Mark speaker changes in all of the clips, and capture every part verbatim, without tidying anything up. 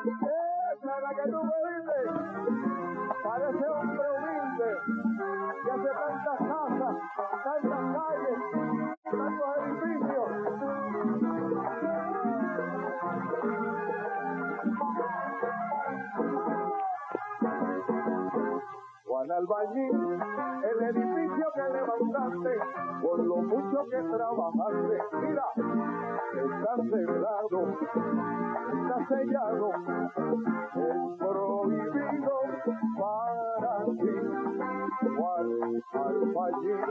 Speaker 1: Esa es la que tú me dices. Parece hombre humilde que hace tantas casas, tantas calles, tantos edificios. Juan Albañil, el edificio que levantaste, por lo mucho que trabajaste, mira, está cerrado, está sellado, es prohibido para ti, Juan Albañil.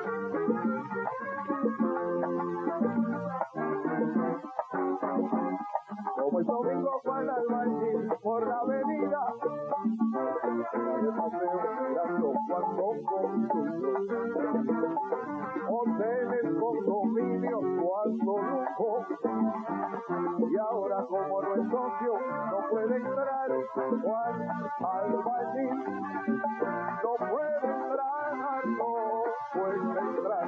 Speaker 1: Como el domingo Juan Albañil por la avenida, el paseo mirando cuando construyó hoteles, condominios, cuando lujo, y ahora como no es socio no puede entrar Juan Albañil, no puede entrar, no puede entrar.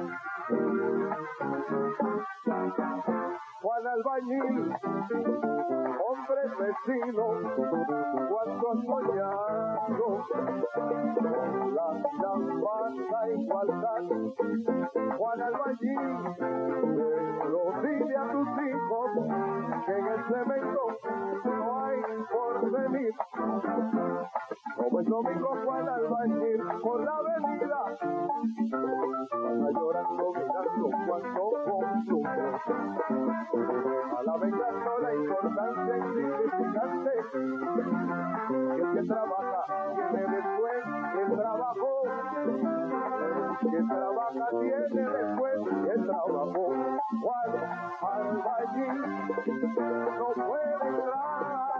Speaker 1: Juan Albañil, hombre vecino, cuando has soñado la champana igualdad. Juan Albañil, lo dile a tus hijos que en el cemento no hay porvenir. Como el domingo Juan Albañil por la avenida, pasa llorando mirando cuando consume, alabengando la importancia insignificante que el que trabaja tiene después el trabajo, el que trabaja tiene después el trabajo. Juan Albañil no puede entrar.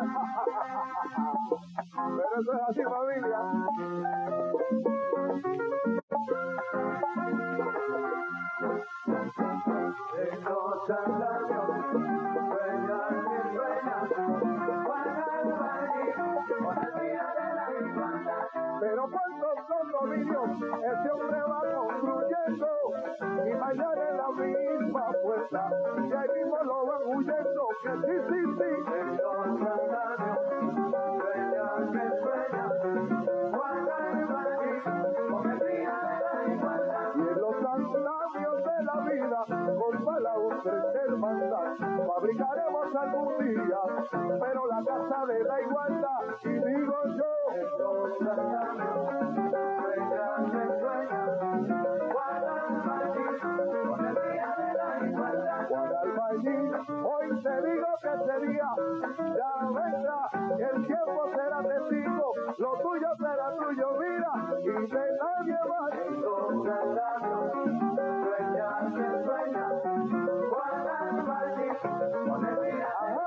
Speaker 1: Pero eso es así, familia. Los andamios sueñan y sueñan, Juan Albañil, con el día de la igualdad. Pero cuántos condominios ese hombre va construyendo y mañana en la misma puerta y ahí mismo lo van huyendo, que sí, sí, sí. Los andamios sueñan y sueñan, Juan Albañil, con el día de la igualdad. Y en los andamios de la vida, con balaustres de hermandad, fabricaremos algún día, pero la casa de la igualdad, y digo yo, estos andamios sueñan que sueñan, Juan Albañil, con el día de la igualdad. Juan Albañil, hoy te digo que ese día ya vendrá, el tiempo será testigo, lo tuyo será tuyo, mira, y de nadie más. Estos andamios sueñan que sueñan, Juan Albañil, con el día de la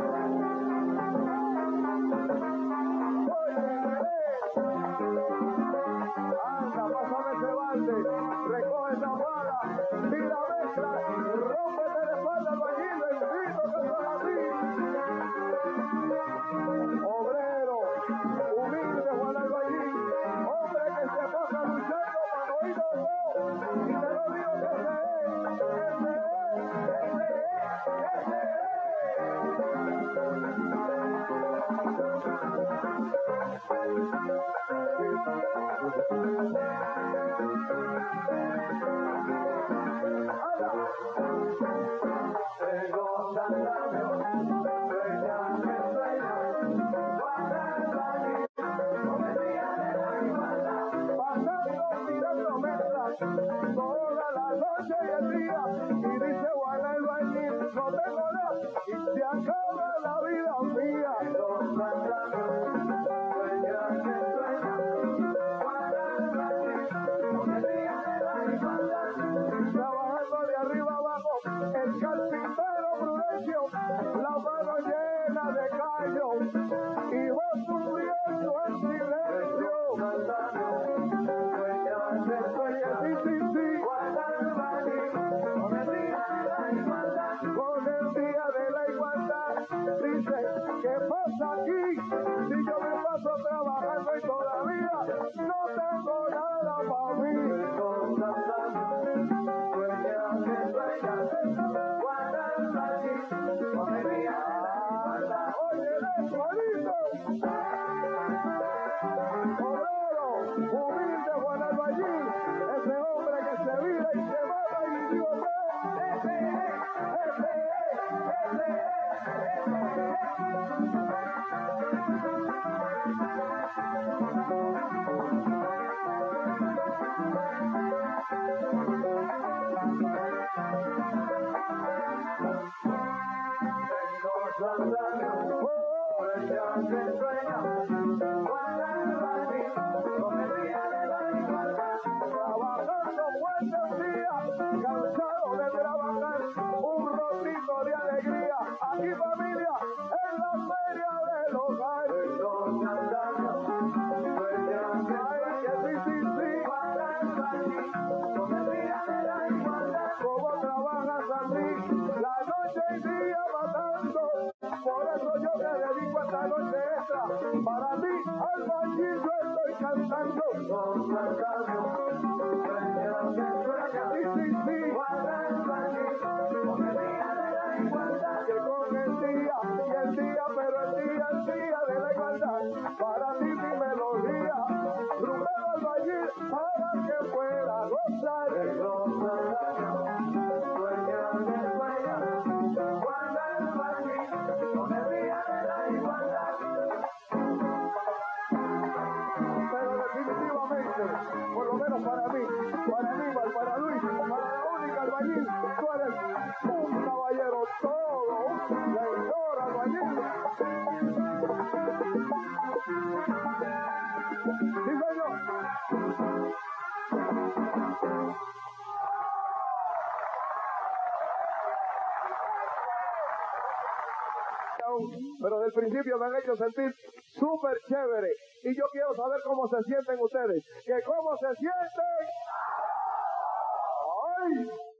Speaker 1: anda, pásame ese balde, recoge esa bala, mira, mezcla, rómpete de espalda, Albañil, bendito que son así. Obrero, humilde Juan Albañil, hombre que se pasa luchando para oído yo, y te lo digo que ese es, ese es, ese es, ese Los andamios sueñan que sueñan, Juan Albañil, con el día de la igualdad. Pasando tirando mesas toda la noche y el día, y dice Juan Albañil, no tengo nada, y se acaba la vida mía. Los andamios sueñan que sueñan, Juan Albañil, con el día de la igualdad. Trabajando de arriba abajo, el carpintero Prudencio, la mano llena de callo, y va sufriendo en silencio. Sueñan que sueñan, sí, sí, sí, Juan Albañil, con el día de la igualdad, con el día de la igualdad. Dice, ¿qué pasa aquí? Si yo me paso trabajando y todavía no tengo nada para mí. Los andamios sueñan que sueñan, Juan Albañil, con el día de la igualdad. Oye, Juanito. Trabajando buenos días, cansado de trabajar, un rotito de alegría. Aquí familia, en la feria del hogar. Ay, que sí, sí, sí. Como trabajas así, la noche y día matando. Por eso yo te dedico esta noche extra. Para ti, albañil, yo estoy cantando. Sí, sí, sí. Que con el día, y el día, pero el día, el día de la igualdad. Para ti mi melodía, Rumero Albañil, para que pueda gozar. Pero definitivamente, por lo menos para mí, para Aníbal, para Luis, para la única albañil, tú eres un caballero todo, un señor albañil. Sí, señor. Pero del principio me han hecho sentir súper chévere. Y yo quiero saber cómo se sienten ustedes. ¿Que cómo se sienten? ¡Ay!